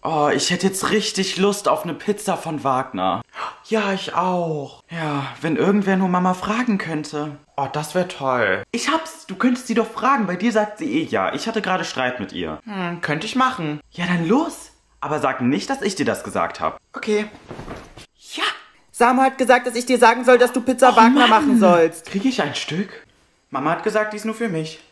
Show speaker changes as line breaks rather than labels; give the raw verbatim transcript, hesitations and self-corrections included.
Oh, ich hätte jetzt richtig Lust auf eine Pizza von Wagner. Ja, ich auch. Ja, wenn irgendwer nur Mama fragen könnte. Oh, das wäre toll. Ich hab's. Du könntest sie doch fragen. Bei dir sagt sie eh ja. Ich hatte gerade Streit mit ihr. Hm, könnte ich machen. Ja, dann los. Aber sag nicht, dass ich dir das gesagt habe. Okay. Ja.
Samu hat gesagt, dass ich dir sagen soll, dass du Pizza
Oh,
Wagner
Mann.
machen sollst.
Kriege ich ein Stück? Mama hat gesagt, die ist nur für mich.